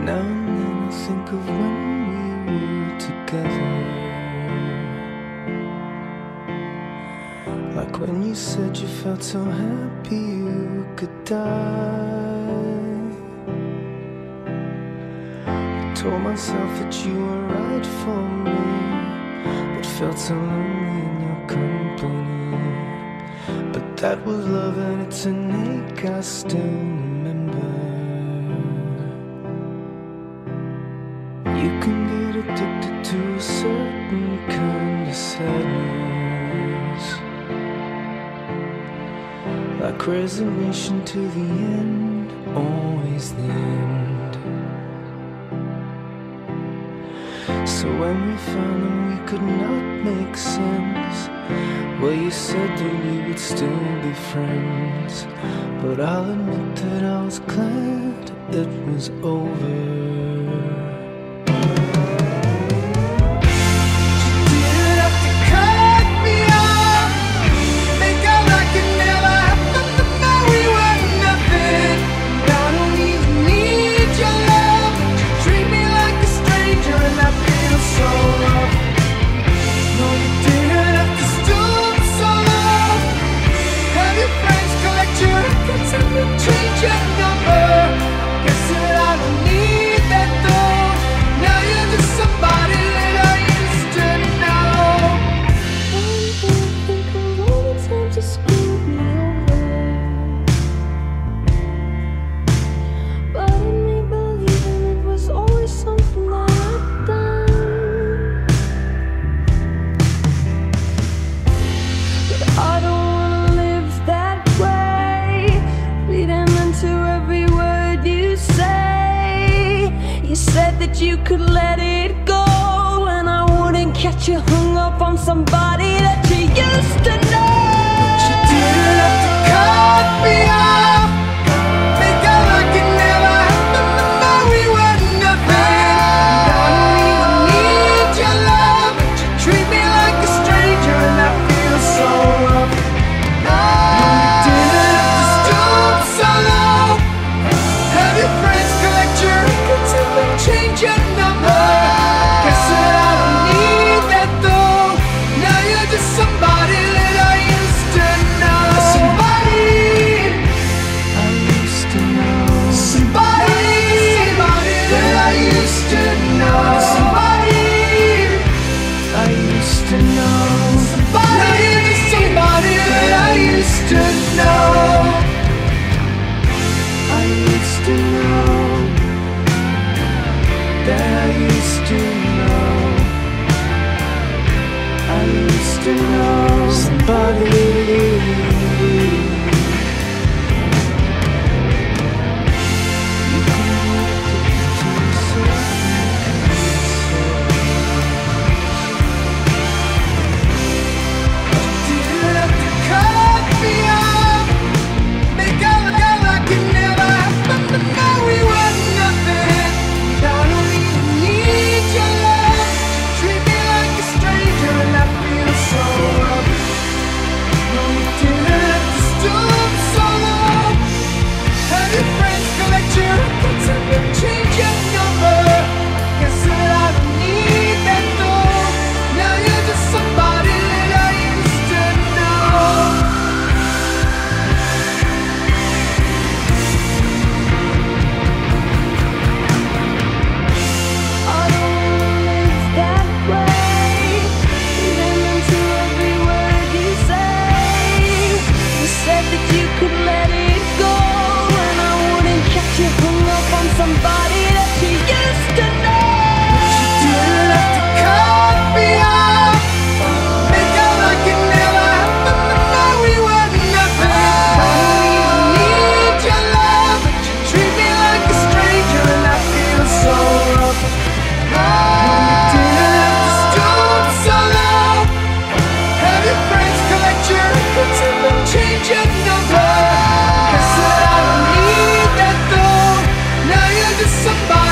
Now and then I think of when we were together, like when you said you felt so happy you could die. I told myself that you were right for me, but felt so lonely in your company. But that was love and it's an ache I still remember. You can get addicted to a certain kind of sadness, like resignation to the end, always the end. So when we found that we could not make sense, well, you said that we would still be friends. But I'll admit that I was glad it was over. That you could let it go, and I wouldn't catch you hung up on somebody that you used to know. But you didn't have to cut me off, make out like it never happened, but now we were nothing. I don't even need your love, but you treat me like a stranger, and that feels so rough. No, you didn't have to stoop so low, have your friends collect your records and then change your number. Guess that I don't need that though. Now you're just somebody that I used to know. Somebody I used to know. Somebody that I used to know. Somebody I used to know. Now you're just somebody that I used to know. I used to know. That I used to know. I used to know somebody. Somebody